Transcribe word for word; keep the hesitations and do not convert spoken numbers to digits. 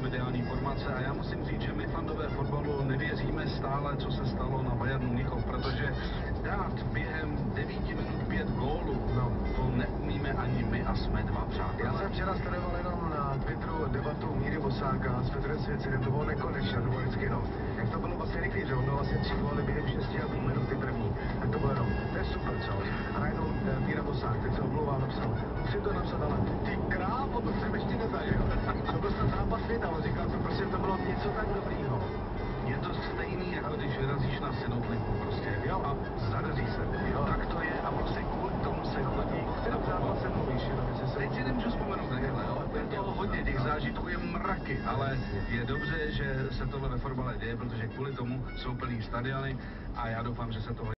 mediální formace a já musím říct, že my fandové fotbalu nevěříme stále, co se stalo na Bayernu Mnichov, protože dát během devíti minut pět gólů, no, to neumíme ani my a jsme dva přátelé. Já jsem včera sledoval jenom na Twitteru debatu Míry Bosáka s Petrem Svěcinem, to bylo nekonečné, to bylo vždycky jenom. Jak to bylo vlastně rychlý, že on dal vlastně tři góly během šesti a půl minuty první. Tak to bylo jenom, to je super, co? A najednou Míra Bosák, teď se omlouvá, napsal, musím to napsat, ale ty krávo, to jsem ještě nezažil. To byl snad zápas světa, on říkal, to prostě to bylo něco tak dobrýho. Je to stejný, jako když vyrazíš na synotliku prostě. Jo. A zadaří se. Jo. Tak to je a prostě kvůli tomu se chodí. O kterém zápase mluvíš, jenom jestli se... Teď si nemůžu vzpomenout rychle, jo. Je toho hodně, těch zážitků je mraky, ale je dobře, že se tohle ve fotbale děje, protože kvůli tomu jsou plný stadiony a já doufám, že se to